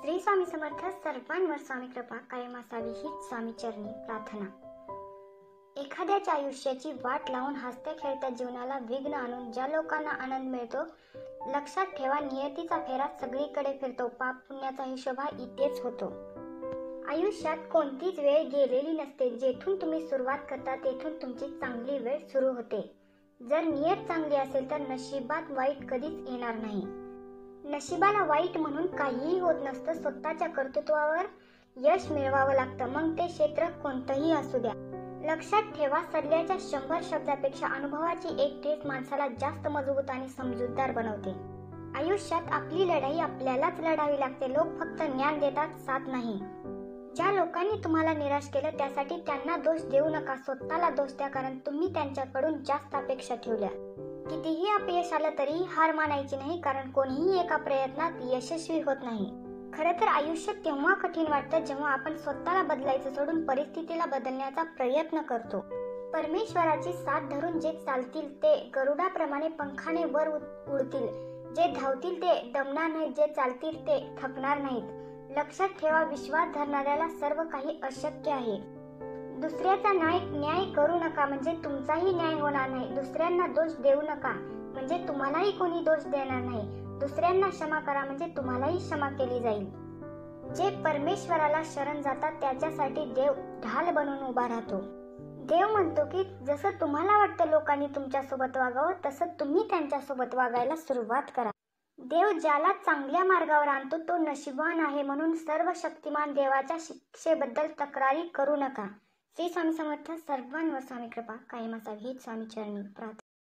श्री स्वामी समर्थ सर्वांवर स्वामी कृपा कायम असावी हीच स्वामी चरणी प्रार्थना। एखाद्याच्या आयुष्याची वाट लावून हसत्या खेळत्या जीवनाला विघ्न आणून ज्या लोकांना आनंद मिळतो, लक्षात ठेवा नियतीचा फेरा सगळीकडे फिरतो। पाप पुण्याचा हिशोब हा इथेच होतो। आयुष्यात कोणतीच वेळ गेलेली नसते। जेथून तुम्ही सुरुवात करता तेथून तुमची चांगली वेळ सुरू होते। जर नियत चांगली असेल तर नशिबात वाईट कधीच येणार नाही। नशिबाला वाईट म्हणून काहीही होत नसतं। स्वतःच्या कर्तृत्वावर यश मिळवावं लागतं, मग ते क्षेत्र कोणतंही असू द्या। लक्षात ठेवा, सल्ल्याच्या 100 शब्दापेक्षा अनुभवाची एक ठेच माणसाला जास्त मजबूत आणि समजूतदार बनवते। आयुष्यात आपली लढाई आपल्यालाच लढावी लागते। लोक फक्त ज्ञान देतात, साथ नाही। ज्या लोकांनी तुम्हाला निराश केलं त्यासाठी त्यांना दोष देऊ नका, स्वतःला दोष द्या, कारण तुम्ही त्यांच्याकडून जास्त अपेक्षा ठेवल्या। कितीही अपयश आलं तरी हार मानायची नाही, कारण कोणीही एका प्रयत्नात यशस्वी होत नाही। खरं तर आयुष्य तेव्हा कठीण वाटतं जेव्हा आपण स्वतःला बदलायचं सोडून परिस्थितीला बदलण्याचा प्रयत्न करतो। परमेश्वराची साथ धरून जे चालतील ते गरुडाप्रमाणे पंखाने वर उडतील, जे धावतील ते दमणार नाहीत, जे चालतील ते थकणार नाहीत। लक्षात ठेवा, विश्वास धरणाऱ्याला सर्व काही अशक्य आहे। दुसऱ्याचा न्याय करू नका, म्हणजे तुमचाही न्याय होणार नाही। दुसऱ्यांना दोष देऊ नका, म्हणजे तुम्हालाही कोणी दोष देणार नाही। दुसऱ्यांना क्षमा करा, म्हणजे तुम्हालाही क्षमा केली जाईल। जे परमेश्वराला शरण जातात त्याच्यासाठी देव ढाल बनून उभा राहतो। देव म्हणतो की जसं तुम्हाला वाटतं लोकांनी तुमच्यासोबत वागावं, तसं तुम्ही त्यांच्यासोबत वागायला सुरुवात करा। देव ज्याला चांगल्या मार्गावर आणतो तो नशीबवान आहे, म्हणून सर्व शक्तिमान देवाच्या शिक्षेबद्दल तक्रारी करू नका। श्री स्वामी समर्थ सर्वांवर स्वामी कृपा कायम असावी हीच स्वामी चरणी प्रार्थना।